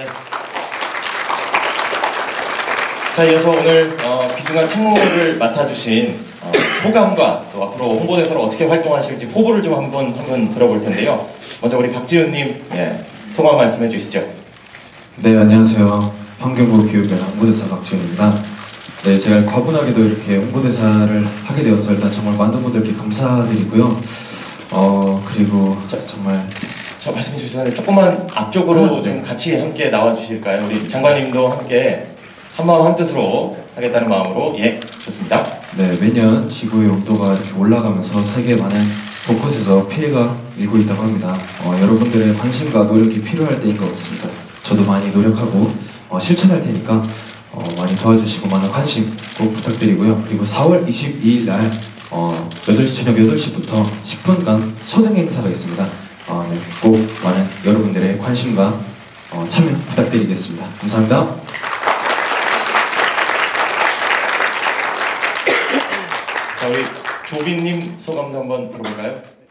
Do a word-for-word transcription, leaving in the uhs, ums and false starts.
네. 자, 이어서 오늘 어, 귀중한 책무를 맡아주신 어, 소감과 또 앞으로 홍보대사로 어떻게 활동하실지 포부를 좀 한번 한번 들어볼 텐데요. 먼저 우리 박지훈님, 예, 소감 말씀해 주시죠. 네, 안녕하세요. 환경부 교육의 홍보대사 박지훈입니다. 네, 제가 과분하게도 이렇게 홍보대사를 하게 되어서 일단 정말 많은 분들께 감사드리고요. 어, 그리고 자, 정말 저 말씀 주시는데 조금만 앞쪽으로 아, 네. 좀 같이 함께 나와 주실까요? 우리 장관님도 함께 한마음 한뜻으로 하겠다는 마음으로. 예, 좋습니다. 네, 매년 지구의 온도가 이렇게 올라가면서 세계 많은 곳곳에서 피해가 일고 있다고 합니다. 어, 여러분들의 관심과 노력이 필요할 때인 것 같습니다. 저도 많이 노력하고 어, 실천할 테니까 어, 많이 도와주시고 많은 관심 꼭 부탁드리고요. 그리고 사월 이십이일 날 어, 여덟 시 저녁 여덟 시부터 십 분간 소등 행사가 있습니다. 어, 네, 꼭 많은 여러분들의 관심과 어, 참여 부탁드리겠습니다. 감사합니다. 자, 우리 조빈님 소감도 한번 들어볼까요?